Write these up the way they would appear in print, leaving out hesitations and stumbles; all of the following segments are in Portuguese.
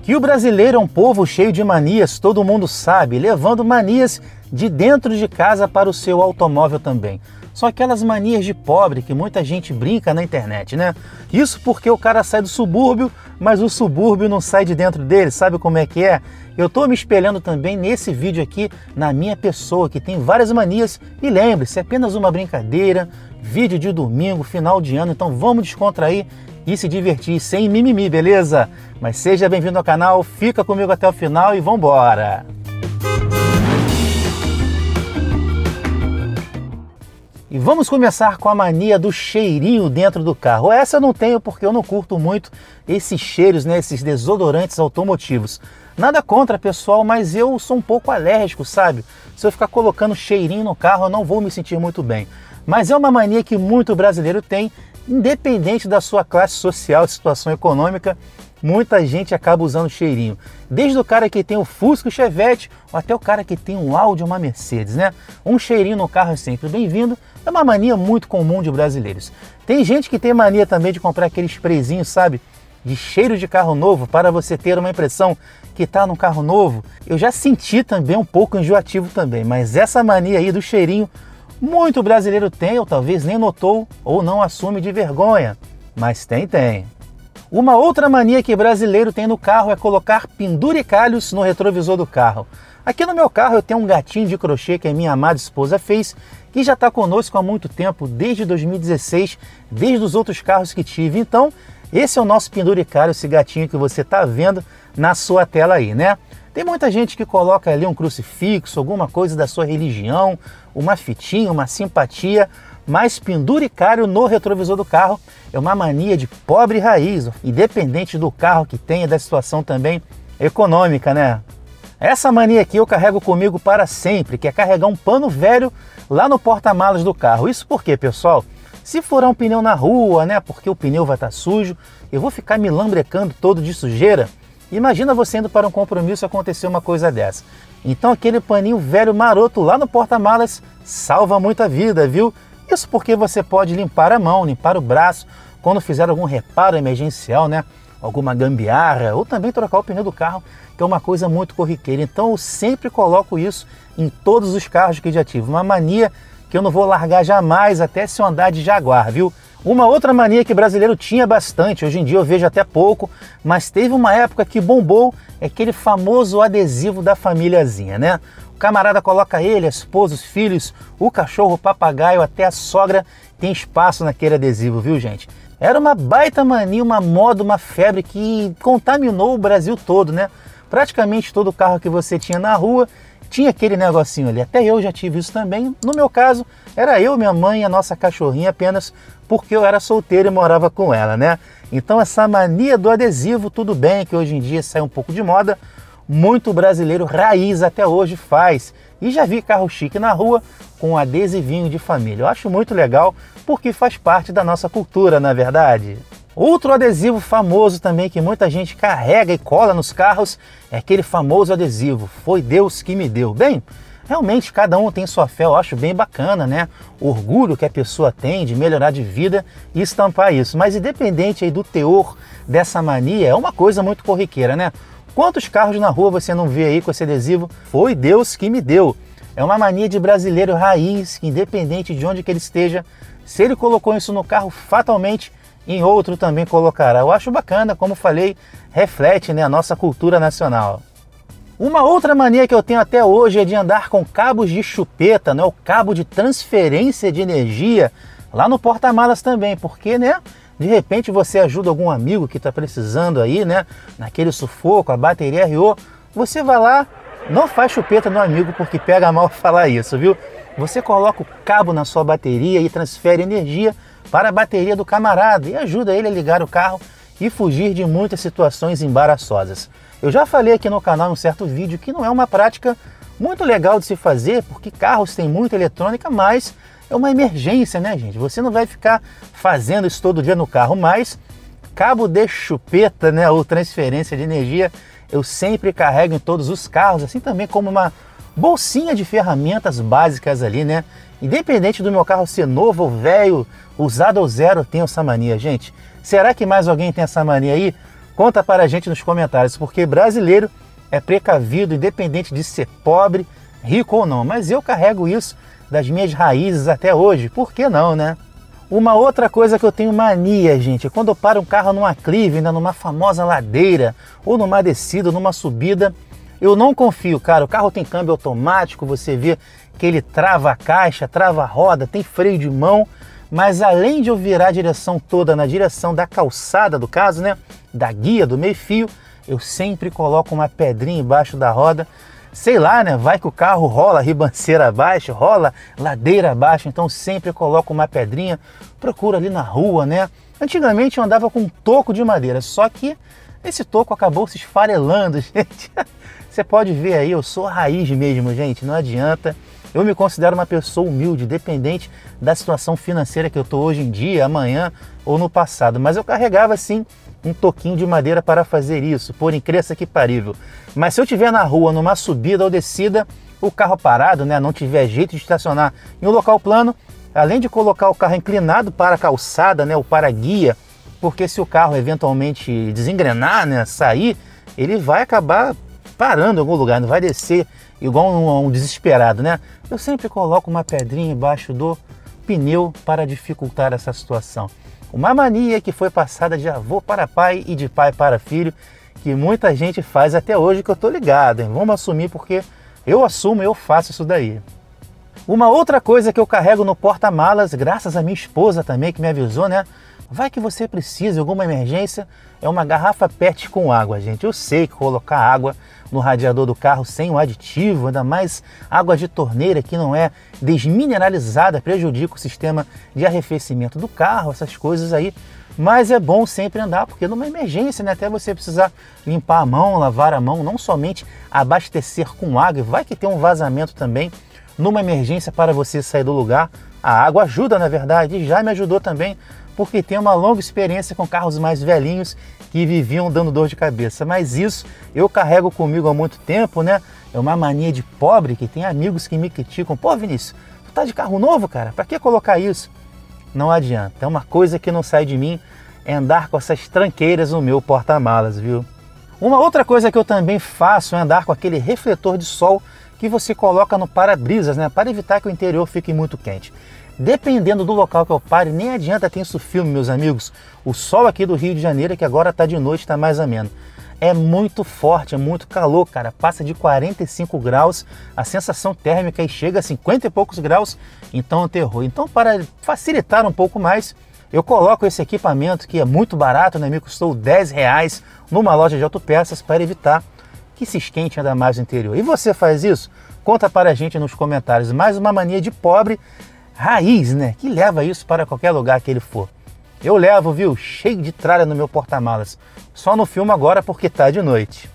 Que o brasileiro é um povo cheio de manias, todo mundo sabe, levando manias de dentro de casa para o seu automóvel também. São aquelas manias de pobre que muita gente brinca na internet, né? Isso porque o cara sai do subúrbio, mas o subúrbio não sai de dentro dele, sabe como é que é? Eu tô me espelhando também nesse vídeo aqui na minha pessoa, que tem várias manias. E lembre-se, é apenas uma brincadeira, vídeo de domingo, final de ano, então vamos descontrair e se divertir sem mimimi, beleza? Mas seja bem-vindo ao canal, fica comigo até o final e vambora! E vamos começar com a mania do cheirinho dentro do carro. Essa eu não tenho porque eu não curto muito esses cheiros, né, esses desodorantes automotivos. Nada contra, pessoal, mas eu sou um pouco alérgico, sabe? Se eu ficar colocando cheirinho no carro, eu não vou me sentir muito bem. Mas é uma mania que muito brasileiro tem, independente da sua classe social, situação econômica, muita gente acaba usando cheirinho. Desde o cara que tem o Fusca, o Chevette, até o cara que tem um Audi ou uma Mercedes, né? Um cheirinho no carro é sempre bem-vindo, é uma mania muito comum de brasileiros. Tem gente que tem mania também de comprar aquele sprayzinho, sabe? De cheiro de carro novo, para você ter uma impressão que está num carro novo. Eu já senti também um pouco enjoativo também, mas essa mania aí do cheirinho, muito brasileiro tem, ou talvez nem notou, ou não assume de vergonha, mas tem. Uma outra mania que brasileiro tem no carro é colocar penduricalhos no retrovisor do carro. Aqui no meu carro eu tenho um gatinho de crochê que a minha amada esposa fez, que já está conosco há muito tempo, desde 2016, desde os outros carros que tive. Então, esse é o nosso penduricalho, esse gatinho que você está vendo na sua tela aí, né? Tem muita gente que coloca ali um crucifixo, alguma coisa da sua religião, uma fitinha, uma simpatia, mas penduricalho no retrovisor do carro é uma mania de pobre raiz, independente do carro que tenha, da situação também econômica, né? Essa mania aqui eu carrego comigo para sempre, que é carregar um pano velho lá no porta-malas do carro. Isso porque, pessoal, se furar um pneu na rua, né, porque o pneu vai estar sujo, eu vou ficar me lambrecando todo de sujeira. Imagina você indo para um compromisso e acontecer uma coisa dessa. Então aquele paninho velho maroto lá no porta-malas salva muita vida, viu? Isso porque você pode limpar a mão, limpar o braço, quando fizer algum reparo emergencial, né? Alguma gambiarra, ou também trocar o pneu do carro, que é uma coisa muito corriqueira. Então eu sempre coloco isso em todos os carros que já tive. Uma mania que eu não vou largar jamais, até se eu andar de Jaguar, viu? Uma outra mania que brasileiro tinha bastante, hoje em dia eu vejo até pouco, mas teve uma época que bombou, é aquele famoso adesivo da famíliazinha, né? O camarada coloca ele, a esposa, os filhos, o cachorro, o papagaio, até a sogra tem espaço naquele adesivo, viu, gente? Era uma baita mania, uma moda, uma febre que contaminou o Brasil todo, né? Praticamente todo carro que você tinha na rua tinha aquele negocinho ali. Até eu já tive isso também. No meu caso, era eu, minha mãe e a nossa cachorrinha, apenas porque eu era solteiro e morava com ela, né? Então essa mania do adesivo, tudo bem que hoje em dia sai um pouco de moda, muito brasileiro raiz até hoje faz. E já vi carro chique na rua com adesivinho de família. Eu acho muito legal porque faz parte da nossa cultura, na verdade. Outro adesivo famoso também que muita gente carrega e cola nos carros é aquele famoso adesivo, foi Deus que me deu. Bem, realmente cada um tem sua fé, eu acho bem bacana, né? O orgulho que a pessoa tem de melhorar de vida e estampar isso. Mas independente aí do teor dessa mania, é uma coisa muito corriqueira, né? Quantos carros na rua você não vê aí com esse adesivo, foi Deus que me deu? É uma mania de brasileiro raiz, que independente de onde que ele esteja, se ele colocou isso no carro, fatalmente em outro também colocará. Eu acho bacana, como falei, reflete, né, a nossa cultura nacional. Uma outra mania que eu tenho até hoje é de andar com cabos de chupeta, né, o cabo de transferência de energia lá no porta-malas também, porque, né, de repente você ajuda algum amigo que está precisando aí, né, naquele sufoco, a bateria arriou, você vai lá, não faz chupeta no amigo porque pega mal falar isso, viu? Você coloca o cabo na sua bateria e transfere energia para a bateria do camarada e ajuda ele a ligar o carro e fugir de muitas situações embaraçosas. Eu já falei aqui no canal em um certo vídeo que não é uma prática muito legal de se fazer, porque carros têm muita eletrônica, mas é uma emergência, né, gente? Você não vai ficar fazendo isso todo dia no carro, mas cabo de chupeta, né, ou transferência de energia, eu sempre carrego em todos os carros, assim também como uma bolsinha de ferramentas básicas ali, né? Independente do meu carro ser novo ou velho, usado ou zero, eu tenho essa mania, gente. Será que mais alguém tem essa mania aí? Conta para a gente nos comentários, porque brasileiro é precavido, independente de ser pobre, rico ou não. Mas eu carrego isso das minhas raízes até hoje, por que não, né? Uma outra coisa que eu tenho mania, gente, é quando eu paro um carro numa clive, ainda numa famosa ladeira, ou numa descida, ou numa subida, eu não confio, cara. O carro tem câmbio automático, você vê que ele trava a caixa, trava a roda, tem freio de mão, mas além de eu virar a direção toda na direção da calçada do caso, né, da guia, do meio-fio, eu sempre coloco uma pedrinha embaixo da roda. Sei lá, né? Vai que o carro rola ribanceira abaixo, rola ladeira abaixo, então sempre coloco uma pedrinha, procuro ali na rua, né? Antigamente eu andava com um toco de madeira, só que esse toco acabou se esfarelando, gente. Você pode ver aí, eu sou raiz mesmo, gente, não adianta. Eu me considero uma pessoa humilde, dependente da situação financeira que eu estou hoje em dia, amanhã ou no passado, mas eu carregava sim um toquinho de madeira para fazer isso, por incrível que parível. Mas se eu estiver na rua, numa subida ou descida, o carro parado, né, não tiver jeito de estacionar em um local plano, além de colocar o carro inclinado para a calçada, né, ou para a guia, porque se o carro eventualmente desengrenar, né, sair, ele vai acabar parando em algum lugar, não vai descer igual um desesperado, né? Eu sempre coloco uma pedrinha embaixo do pneu para dificultar essa situação. Uma mania que foi passada de avô para pai e de pai para filho, que muita gente faz até hoje, que eu tô ligado, hein? Vamos assumir, porque eu assumo, eu faço isso daí. Uma outra coisa que eu carrego no porta-malas, graças à minha esposa também, que me avisou, né? Vai que você precisa, alguma emergência, é uma garrafa PET com água, gente. Eu sei que colocar água no radiador do carro sem o aditivo, ainda mais água de torneira que não é desmineralizada, prejudica o sistema de arrefecimento do carro, essas coisas aí. Mas é bom sempre andar, porque numa emergência, né, até você precisar limpar a mão, lavar a mão, não somente abastecer com água, vai que tem um vazamento também numa emergência para você sair do lugar. A água ajuda, na verdade, e já me ajudou também, porque tem uma longa experiência com carros mais velhinhos que viviam dando dor de cabeça. Mas isso eu carrego comigo há muito tempo, né? É uma mania de pobre, que tem amigos que me criticam. Pô, Vinícius, tu tá de carro novo, cara? Pra que colocar isso? Não adianta. É uma coisa que não sai de mim, é andar com essas tranqueiras no meu porta-malas, viu? Uma outra coisa que eu também faço é andar com aquele refletor de sol que você coloca no para-brisas, né? Para evitar que o interior fique muito quente. Dependendo do local que eu pare, nem adianta ter isso filme, meus amigos. O sol aqui do Rio de Janeiro, que agora está de noite, está mais ameno. É muito forte, é muito calor, cara. Passa de 45 graus, a sensação térmica e chega a 50 e poucos graus, então é um terror. Então, para facilitar um pouco mais, eu coloco esse equipamento que é muito barato, né? Me custou R$10 numa loja de autopeças para evitar que se esquente ainda mais no interior. E você faz isso? Conta para a gente nos comentários. Mais uma mania de pobre raiz, né? Que leva isso para qualquer lugar que ele for. Eu levo, viu? Cheio de tralha no meu porta-malas. Só não filmo agora porque tá de noite.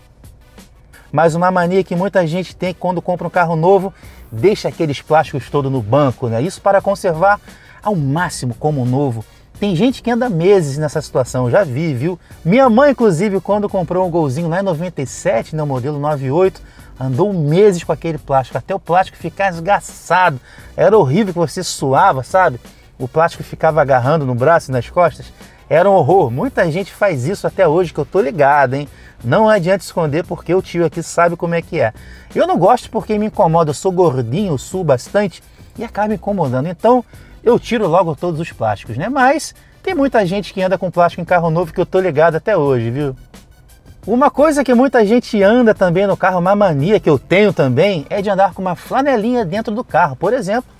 Mas uma mania que muita gente tem quando compra um carro novo, deixa aqueles plásticos todos no banco, né? Isso para conservar ao máximo como novo. Tem gente que anda meses nessa situação, eu já vi, viu? Minha mãe, inclusive, quando comprou um Golzinho lá em 97, no modelo 98, andou meses com aquele plástico, até o plástico ficar esgaçado. Era horrível que você suava, sabe? O plástico ficava agarrando no braço e nas costas. Era um horror. Muita gente faz isso até hoje, que eu tô ligado, hein? Não adianta esconder, porque o tio aqui sabe como é que é. Eu não gosto porque me incomoda, eu sou gordinho, eu suo bastante e acaba incomodando. Então, eu tiro logo todos os plásticos, né? Mas tem muita gente que anda com plástico em carro novo que eu tô ligado até hoje, viu? Uma coisa que muita gente anda também no carro, uma mania que eu tenho também, é de andar com uma flanelinha dentro do carro. Por exemplo,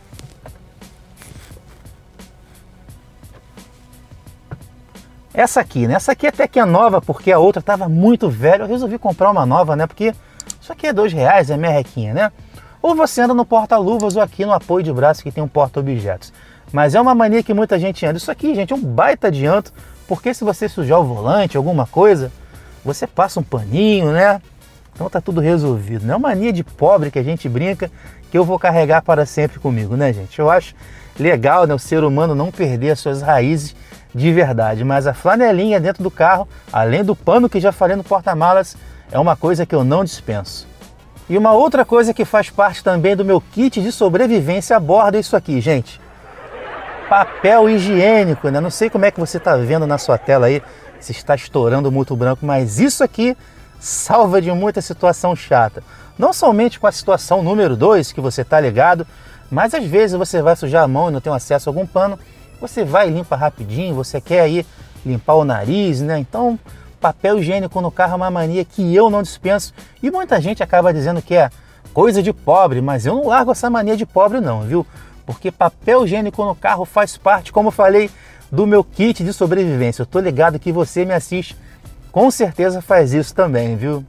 essa aqui, né? Essa aqui até que é nova, porque a outra estava muito velha. Eu resolvi comprar uma nova, né? Porque isso aqui é R$2, é merrequinha, né? Ou você anda no porta-luvas ou aqui no apoio de braço que tem um porta-objetos. Mas é uma mania que muita gente anda. Isso aqui, gente, é um baita adianto, porque se você sujar o volante, alguma coisa, você passa um paninho, né? Então tá tudo resolvido. Não é uma mania de pobre que a gente brinca, que eu vou carregar para sempre comigo, né, gente? Eu acho legal, né, o ser humano não perder as suas raízes de verdade. Mas a flanelinha dentro do carro, além do pano que já falei no porta-malas, é uma coisa que eu não dispenso. E uma outra coisa que faz parte também do meu kit de sobrevivência a bordo é isso aqui, gente. Papel higiênico, né? Não sei como é que você está vendo na sua tela aí, se está estourando o multo branco, mas isso aqui salva de muita situação chata. Não somente com a situação número 2, que você está ligado, mas às vezes você vai sujar a mão e não tem acesso a algum pano, você vai e limpa rapidinho, você quer aí limpar o nariz, né? Então, papel higiênico no carro é uma mania que eu não dispenso e muita gente acaba dizendo que é coisa de pobre, mas eu não largo essa mania de pobre não, viu? Porque papel higiênico no carro faz parte, como eu falei, do meu kit de sobrevivência. Eu tô ligado que você me assiste, com certeza faz isso também, viu?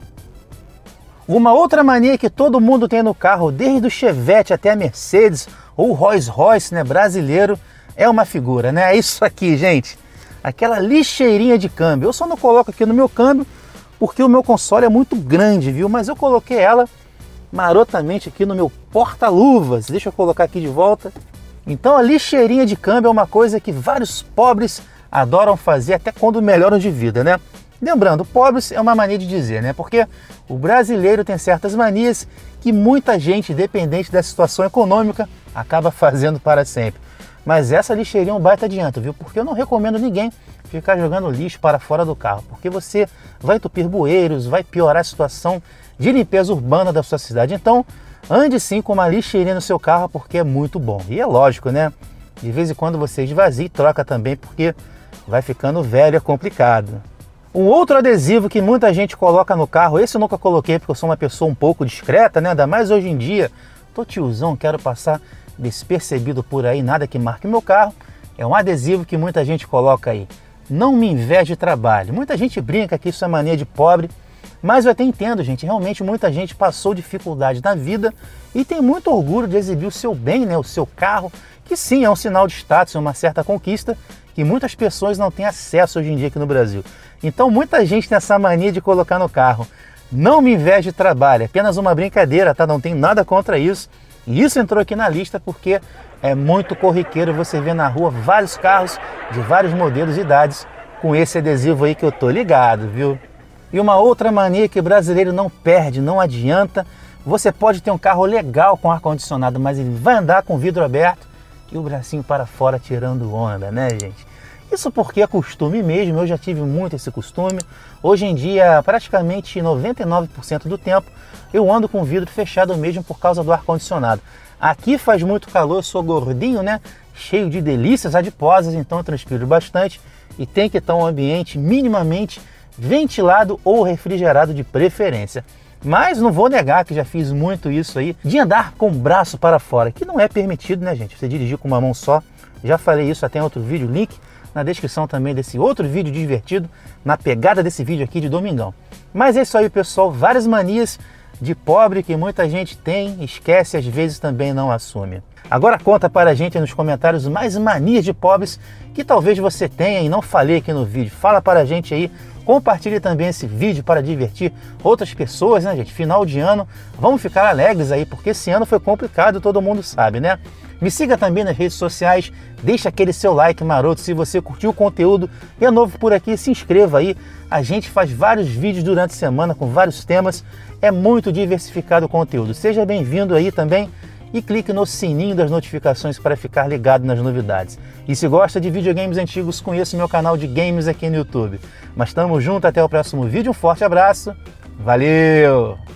Uma outra mania que todo mundo tem no carro, desde o Chevette até a Mercedes ou Rolls Royce, né, brasileiro, é uma figura, né? É isso aqui, gente. Aquela lixeirinha de câmbio. Eu só não coloco aqui no meu câmbio porque o meu console é muito grande, viu? Mas eu coloquei ela marotamente aqui no meu porta-luvas. Deixa eu colocar aqui de volta. Então a lixeirinha de câmbio é uma coisa que vários pobres adoram fazer até quando melhoram de vida, né? Lembrando, pobres é uma mania de dizer, né? Porque o brasileiro tem certas manias que muita gente, independente da situação econômica, acaba fazendo para sempre. Mas essa lixeirinha é um baita adianto, viu? Porque eu não recomendo ninguém ficar jogando lixo para fora do carro, porque você vai entupir bueiros, vai piorar a situação de limpeza urbana da sua cidade. Então, ande sim com uma lixeirinha no seu carro, porque é muito bom. E é lógico, né? De vez em quando você esvazia e troca também, porque vai ficando velho, é complicado. Um outro adesivo que muita gente coloca no carro, esse eu nunca coloquei porque eu sou uma pessoa um pouco discreta, né? Ainda mais hoje em dia, tô tiozão, quero passar despercebido por aí, nada que marque meu carro. É um adesivo que muita gente coloca aí. Não me inveje de trabalho. Muita gente brinca que isso é mania de pobre, mas eu até entendo, gente. Realmente muita gente passou dificuldade na vida e tem muito orgulho de exibir o seu bem, né? O seu carro, que sim, é um sinal de status, é uma certa conquista que muitas pessoas não têm acesso hoje em dia aqui no Brasil. Então muita gente tem essa mania de colocar no carro. Não me inveje de trabalho, é apenas uma brincadeira, tá? Não tem nada contra isso. E isso entrou aqui na lista porque é muito corriqueiro você ver na rua vários carros de vários modelos e idades com esse adesivo aí que eu tô ligado, viu? E uma outra mania que o brasileiro não perde, não adianta, você pode ter um carro legal com ar-condicionado, mas ele vai andar com o vidro aberto e o bracinho para fora tirando onda, né, gente? Isso porque é costume mesmo, eu já tive muito esse costume. Hoje em dia, praticamente 99% do tempo, eu ando com o vidro fechado mesmo por causa do ar-condicionado. Aqui faz muito calor, eu sou gordinho, né? Cheio de delícias adiposas, então eu transpiro bastante e tem que estar um ambiente minimamente ventilado ou refrigerado de preferência. Mas não vou negar que já fiz muito isso aí, de andar com o braço para fora, que não é permitido, né, gente? Você dirigir com uma mão só. Já falei isso até em outro vídeo, link na descrição também desse outro vídeo divertido, na pegada desse vídeo aqui de domingão. Mas é isso aí, pessoal, várias manias de pobre que muita gente tem, esquece, às vezes também não assume. Agora conta para a gente aí nos comentários mais manias de pobres que talvez você tenha e não falei aqui no vídeo. Fala para a gente aí, compartilhe também esse vídeo para divertir outras pessoas, né, gente? Final de ano, vamos ficar alegres aí, porque esse ano foi complicado, todo mundo sabe, né? Me siga também nas redes sociais, deixa aquele seu like maroto se você curtiu o conteúdo e é novo por aqui, se inscreva aí. A gente faz vários vídeos durante a semana com vários temas, é muito diversificado o conteúdo. Seja bem-vindo aí também e clique no sininho das notificações para ficar ligado nas novidades. E se gosta de videogames antigos, conheça o meu canal de games aqui no YouTube. Mas tamo junto, até o próximo vídeo, um forte abraço, valeu!